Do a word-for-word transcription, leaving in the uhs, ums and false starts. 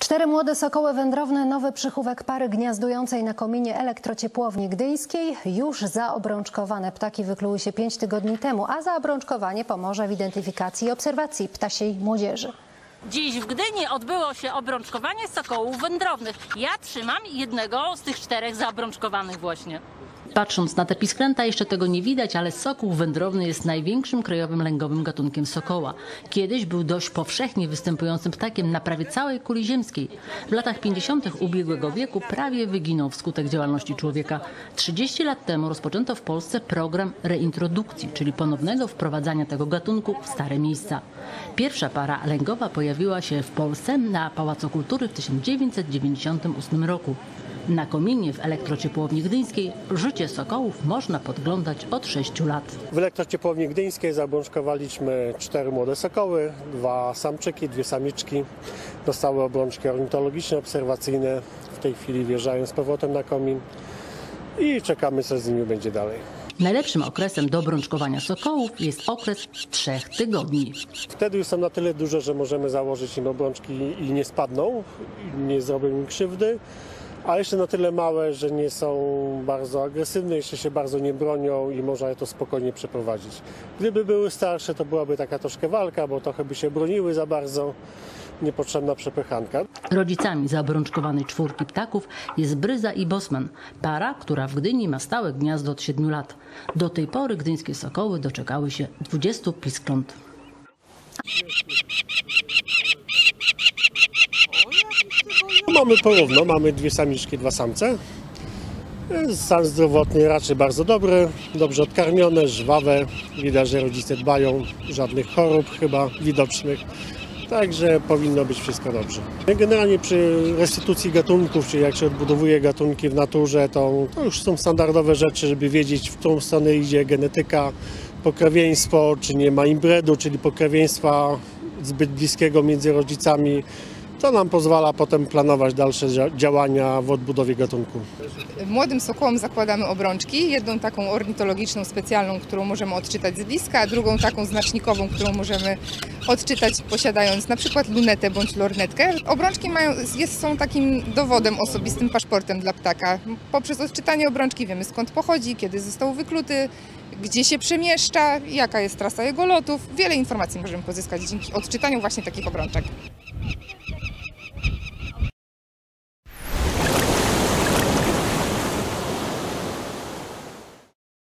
Cztery młode sokoły wędrowne, nowy przychówek pary gniazdującej na kominie elektrociepłowni gdyńskiej. Już zaobrączkowane ptaki wykluły się pięć tygodni temu, a zaobrączkowanie pomoże w identyfikacji i obserwacji ptasiej młodzieży. Dziś w Gdyni odbyło się obrączkowanie sokołów wędrownych. Ja trzymam jednego z tych czterech zaobrączkowanych właśnie. Patrząc na te pisklęta jeszcze tego nie widać, ale sokół wędrowny jest największym krajowym lęgowym gatunkiem sokoła. Kiedyś był dość powszechnie występującym ptakiem na prawie całej kuli ziemskiej. W latach pięćdziesiątych ubiegłego wieku prawie wyginął wskutek działalności człowieka. trzydzieści lat temu rozpoczęto w Polsce program reintrodukcji, czyli ponownego wprowadzania tego gatunku w stare miejsca. Pierwsza para lęgowa pojawiła się w Polsce na Pałacu Kultury w tysiąc dziewięćset dziewięćdziesiątym ósmym roku. Na kominie w elektrociepłowni gdyńskiej życie sokołów można podglądać od sześciu lat. W elektrociepłowni gdyńskiej zaobrączkowaliśmy cztery młode sokoły, dwa samczyki, dwie samiczki. Dostały obrączki ornitologiczne, obserwacyjne. W tej chwili wjeżdżają z powrotem na komin i czekamy, co z nimi będzie dalej. Najlepszym okresem do obrączkowania sokołów jest okres trzech tygodni. Wtedy już są na tyle duże, że możemy założyć im obrączki i nie spadną, nie zrobią im krzywdy. A jeszcze na tyle małe, że nie są bardzo agresywne, jeszcze się bardzo nie bronią i można je to spokojnie przeprowadzić. Gdyby były starsze, to byłaby taka troszkę walka, bo trochę by się broniły za bardzo, niepotrzebna przepychanka. Rodzicami zaobrączkowanej czwórki ptaków jest Bryza i Bosman, para, która w Gdyni ma stałe gniazdo od siedmiu lat. Do tej pory gdyńskie sokoły doczekały się dwudziestu piskląt. Mamy porówno, mamy dwie samiczki, dwa samce. Stan zdrowotny raczej bardzo dobry, dobrze odkarmione, żwawe. Widać, że rodzice dbają, żadnych chorób chyba widocznych. Także powinno być wszystko dobrze. Generalnie przy restytucji gatunków, czyli jak się odbudowuje gatunki w naturze, to, to już są standardowe rzeczy, żeby wiedzieć, w którą stronę idzie genetyka, pokrewieństwo, czy nie ma inbredu, czyli pokrewieństwa zbyt bliskiego między rodzicami. To nam pozwala potem planować dalsze działania w odbudowie gatunku. Młodym sokołom zakładamy obrączki, jedną taką ornitologiczną, specjalną, którą możemy odczytać z bliska, a drugą taką znacznikową, którą możemy odczytać posiadając na przykład lunetę bądź lornetkę. Obrączki mają, jest, są takim dowodem osobistym, paszportem dla ptaka. Poprzez odczytanie obrączki wiemy, skąd pochodzi, kiedy został wykluty, gdzie się przemieszcza, jaka jest trasa jego lotów. Wiele informacji możemy pozyskać dzięki odczytaniu właśnie takich obrączek.